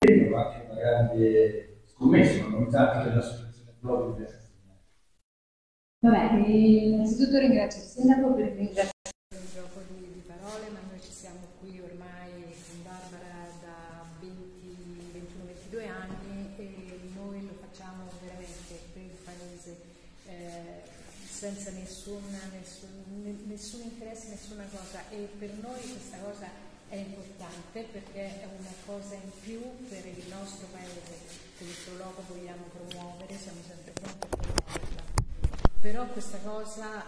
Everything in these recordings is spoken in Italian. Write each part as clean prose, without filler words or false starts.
impegno, ma anche una grande scommessa, una novità per l'associazione proprio di Castiglione. Vabbè, innanzitutto ringrazio il sindaco per ringraziare il gioco di parole, ma noi ci siamo qui ormai con Barbara da 21-22 anni e noi lo facciamo veramente per il paese, senza nessun interesse, nessuna cosa, e per noi questa cosa è importante perché è una cosa in più per il nostro paese che questo logo vogliamo promuovere, siamo sempre pronti a promuoverla. Però questa cosa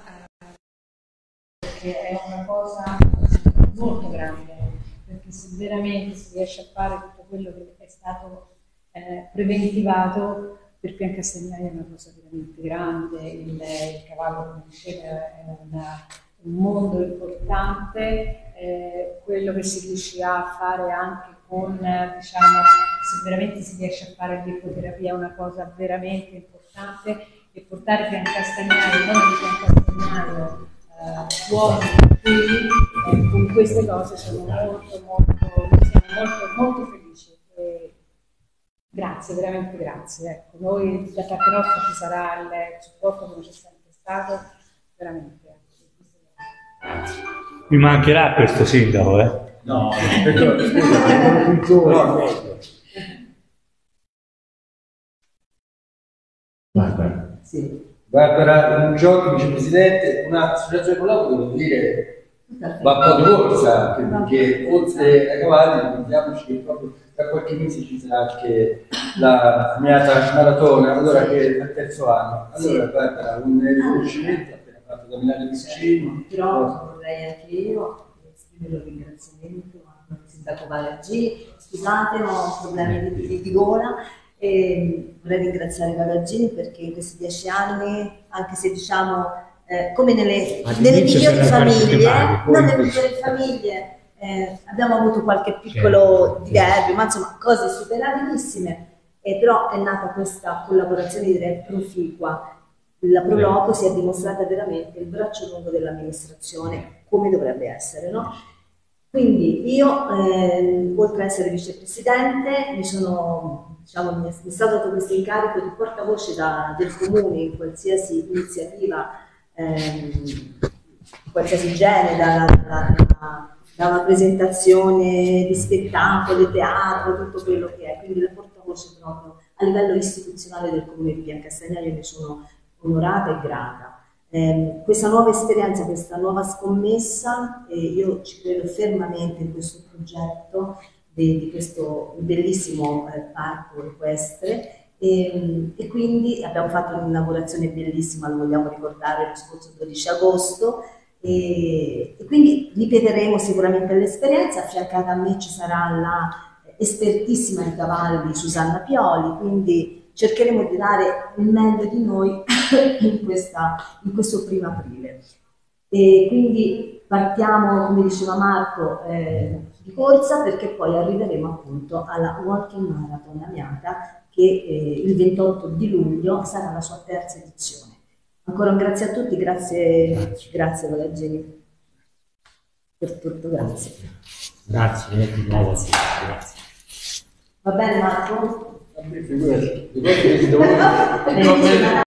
è una cosa molto grande, perché se veramente si riesce a fare tutto quello che è stato preventivato, per Piancastignani è una cosa veramente grande. Il cavallo, come diceva, è un mondo importante, quello che si riuscirà a fare anche con, diciamo, se veramente si riesce a fare l'ipoterapia è una cosa veramente importante, e portare Piancastignani, il nome di Piancastignani fuori qui, con queste cose siamo molto felici. Grazie, veramente grazie. Ecco, noi da parte nostra ci sarà il supporto come c'è sempre stato, veramente. Grazie. Mi mancherà questo sindaco, eh? No, scusa, Guarda. Sì. Barbara Giochi, vicepresidente, una associazione con lavoro, devo dire, va un po' di corsa, perché oltre ai cavalli, ricordiamoci che proprio tra qualche mese ci sarà anche la Miata Maratona, allora che è il terzo anno. Allora, Barbara, un riconoscimento appena fatto da Milano Vicino. Però vorrei anche io esprimere un ringraziamento al sindaco Valaggini. Scusate, ho problemi di gola. E vorrei ringraziare Valaggini perché in questi 10 anni, anche se diciamo come nelle migliori famiglie, abbiamo avuto qualche piccolo diverbio, ma insomma cose superabilissime, però è nata questa collaborazione, direi, proficua. La Proloco si è dimostrata veramente il braccio lungo dell'amministrazione, come dovrebbe essere, no? Quindi io, oltre ad essere vicepresidente, mi è stato dato questo incarico di portavoce del comune in qualsiasi iniziativa, di qualsiasi genere, da una presentazione di spettacolo, teatro, tutto quello che è, quindi la portavoce proprio a livello istituzionale del comune di Piancastignani. Ne sono onorata e grata. Questa nuova esperienza, questa nuova scommessa, io ci credo fermamente in questo progetto di questo bellissimo parco equestre, e quindi abbiamo fatto un'inaugurazione bellissima, lo vogliamo ricordare, lo scorso 12 agosto, e quindi ripeteremo sicuramente l'esperienza. Affiancata a me ci sarà la espertissima di cavalli Susanna Pioli, quindi cercheremo di dare il meglio di noi in questo primo aprile. E quindi partiamo, come diceva Marco, di corsa, perché poi arriveremo appunto alla Walking Marathon Amiata, che il 28 di luglio sarà la sua terza edizione. Ancora un grazie a tutti, grazie Valaggini per tutto, grazie. Grazie, di nuovo, grazie. Va bene Marco? Figurati,